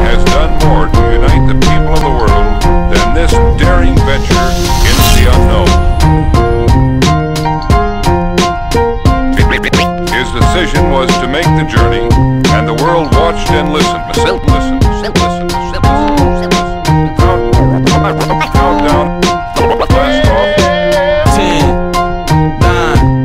has done more to unite the people of the world than this daring venture into the unknown. His decision was to make the journey, and the world watched and listened. Countdown. Blast off. 10, 9,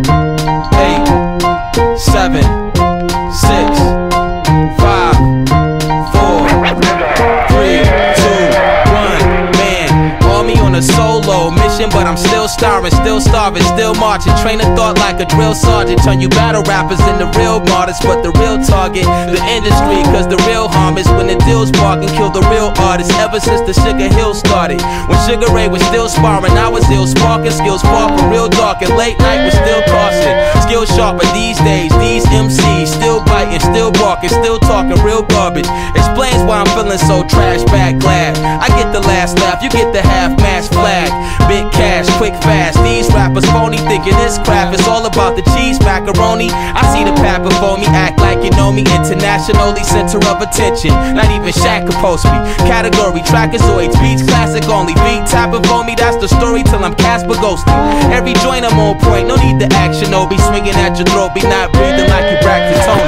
8, 7, 6, 5, 4, 3, 2, 1. Man, army on a solo mission, but I'm still starving, still starving, still marching. Train of thought like a drill sergeant. Turn you battle rappers into real martyrs, but the real target, the industry. Cause the real harm is when the deals bark and kill the real artists. Ever since the Sugar Hill started, when Sugar Ray was still sparring, I was ill sparking. Skills far from real dark, and late night was still costing. Skills sharper these days, these MCs still biting, still barking, still talking real garbage. Explains why I'm feeling so trash bag glad. I get the last laugh, you get the half-mast flag. Big cash, quick fast. These rappers phony, thinking this crap is all about the cheese macaroni. I see the pap before me, act like you know me. Internationally center of attention, not even Shaq can post me. Category, trackazoids, beats classic only. Beat tapping for me, that's the story till I'm Casper ghosting. Every joint I'm on point, no need to action. No be swinging at your throat, be not breathing like you Braxton Tony.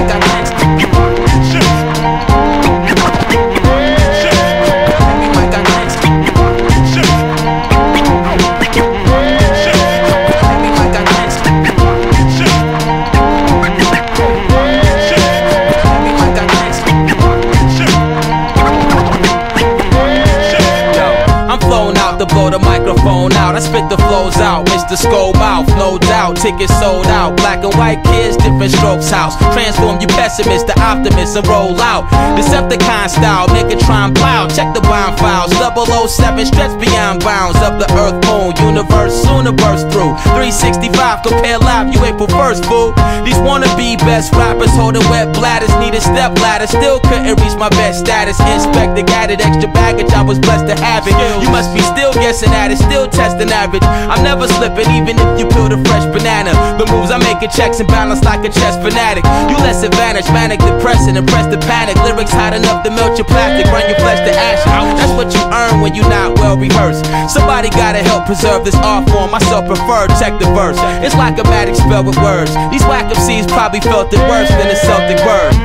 Blow the microphone out, I spit the flows out. Mr. Skull Mouth, no doubt, tickets sold out. Black and white kids, different strokes house. Transform you pessimist to optimist and roll out. Decepticon style, Megatron plow. Check the bomb files, 007 stretch beyond bounds of the earth, moon, universe, soon to burst through. 365, compare live, you April 1st, fool. These wannabe best rappers holding wet bladders, need a step ladder, still couldn't reach my best status. Inspector guided extra baggage, I was blessed to have it. You must be still guessing at it, still testing average. I'm never slipping, even if you peel the fresh banana. The moves I make, checks and balance like a chess fanatic. You less advantage, manic, depressing, impress the panic. Lyrics hot enough to melt your plastic, run your flesh to ashes. That's what you earn when you're not well rehearsed. Somebody gotta help preserve this art form. Myself prefer, check the verse. It's like a magic spell with words. These whack MCs probably felt it worse than a Celtic bird.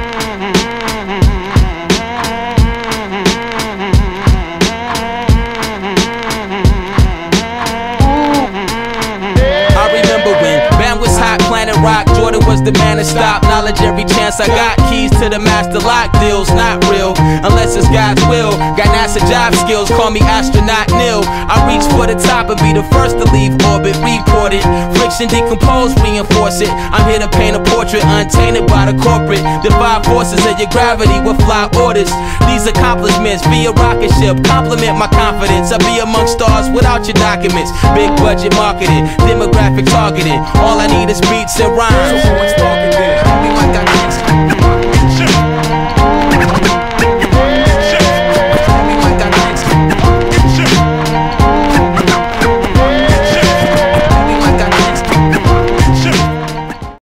Planet Rock, Jordan was the man to stop. Knowledge every chance I got. Keys to the master lock, deals not real unless it's God's will. Got NASA job skills, call me astronaut nil. I reach for the top and be the first to leave orbit. Report it, friction decompose, reinforce it. I'm here to paint a portrait untainted by the corporate. Defy forces of your gravity with fly orders. These accomplishments be a rocket ship, compliment my confidence. I be among stars without your documents. Big budget marketing, demographic targeting. All I need is beats and rhymes. So what's talking then?